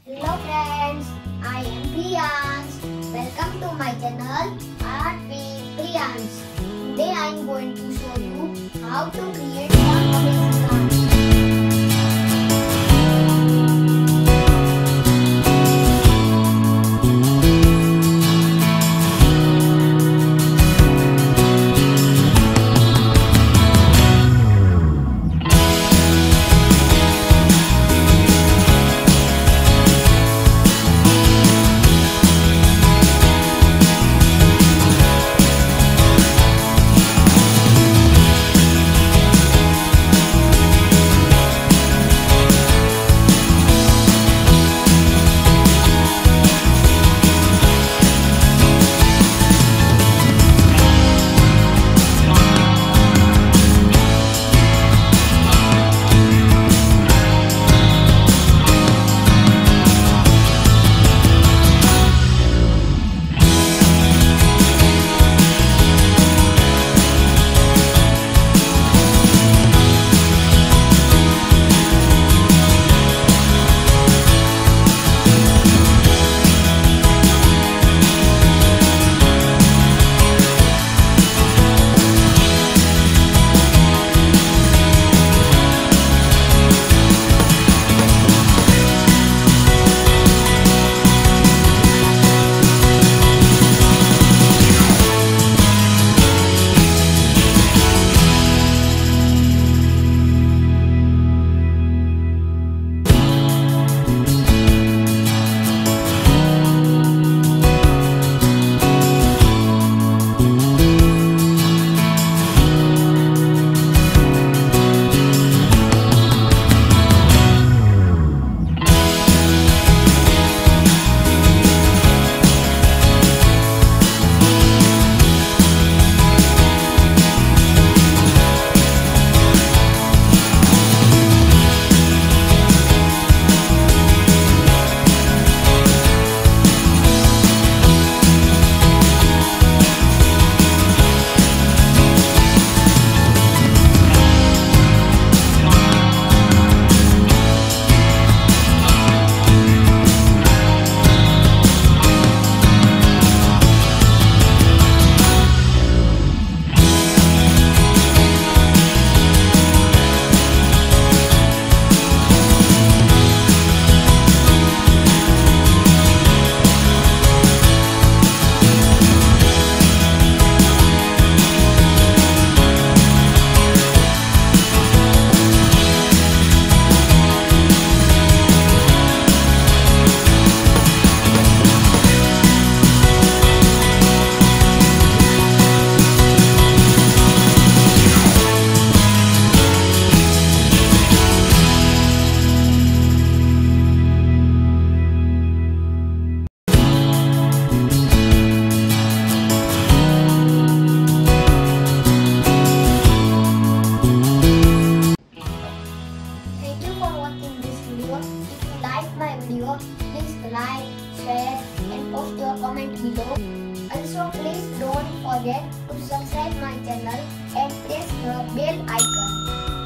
Hello friends, I am Priyansh. Welcome to my channel Art with Priyansh. Today I am going to show you how to create some amazing art. Please like, share and post your comment below. Also please don't forget to subscribe my channel and press the bell icon.